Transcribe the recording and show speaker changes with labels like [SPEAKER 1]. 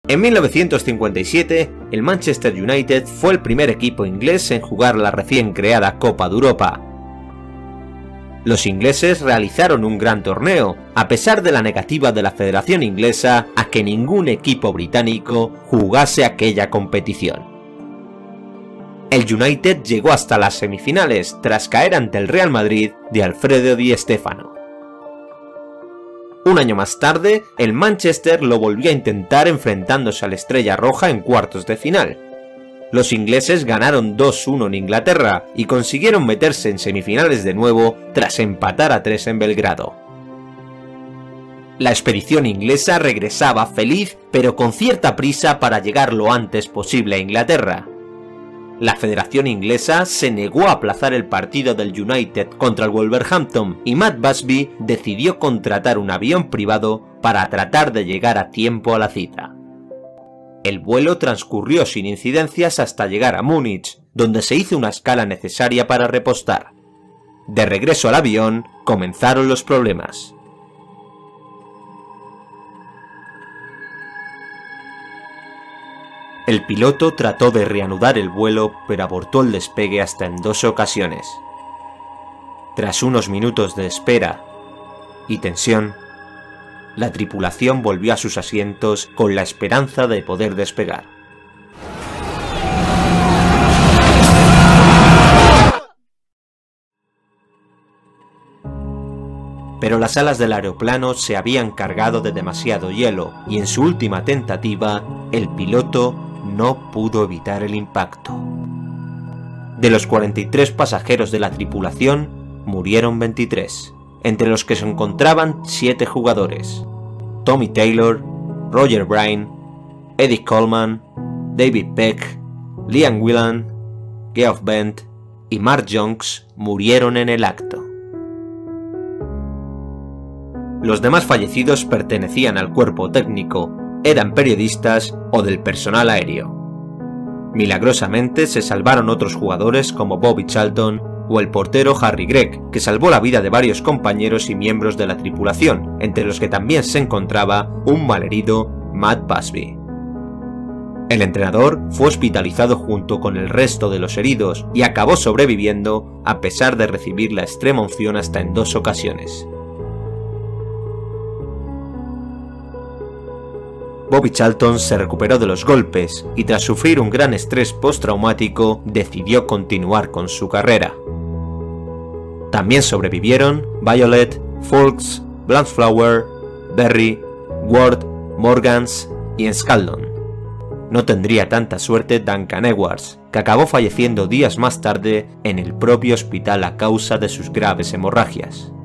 [SPEAKER 1] En 1957, el Manchester United fue el primer equipo inglés en jugar la recién creada Copa de Europa. Los ingleses realizaron un gran torneo, a pesar de la negativa de la Federación Inglesa a que ningún equipo británico jugase aquella competición. El United llegó hasta las semifinales tras caer ante el Real Madrid de Alfredo Di Stéfano. Un año más tarde, el Manchester lo volvió a intentar enfrentándose a la Estrella Roja en cuartos de final. Los ingleses ganaron 2-1 en Inglaterra y consiguieron meterse en semifinales de nuevo tras empatar a 3 en Belgrado. La expedición inglesa regresaba feliz pero con cierta prisa para llegar lo antes posible a Inglaterra. La Federación Inglesa se negó a aplazar el partido del United contra el Wolverhampton y Matt Busby decidió contratar un avión privado para tratar de llegar a tiempo a la cita. El vuelo transcurrió sin incidencias hasta llegar a Múnich, donde se hizo una escala necesaria para repostar. De regreso al avión, comenzaron los problemas. El piloto trató de reanudar el vuelo, pero abortó el despegue hasta en 2 ocasiones. Tras unos minutos de espera y tensión, la tripulación volvió a sus asientos con la esperanza de poder despegar. Pero las alas del aeroplano se habían cargado de demasiado hielo y en su última tentativa, el piloto no pudo evitar el impacto. De los 43 pasajeros de la tripulación, murieron 23, entre los que se encontraban 7 jugadores: Tommy Taylor, Roger Bryan, Eddie Coleman, David Peck, Liam Whelan, Geoff Bent y Mark Jones murieron en el acto. Los demás fallecidos pertenecían al cuerpo técnico, eran periodistas o del personal aéreo. Milagrosamente se salvaron otros jugadores como Bobby Charlton o el portero Harry Gregg, que salvó la vida de varios compañeros y miembros de la tripulación, entre los que también se encontraba un malherido Matt Busby. El entrenador fue hospitalizado junto con el resto de los heridos y acabó sobreviviendo a pesar de recibir la extrema unción hasta en 2 ocasiones. Bobby Charlton se recuperó de los golpes y tras sufrir un gran estrés postraumático decidió continuar con su carrera. También sobrevivieron Violet, Fulks, Blanchflower, Berry, Ward, Morgans y Scaldon. No tendría tanta suerte Duncan Edwards, que acabó falleciendo días más tarde en el propio hospital a causa de sus graves hemorragias.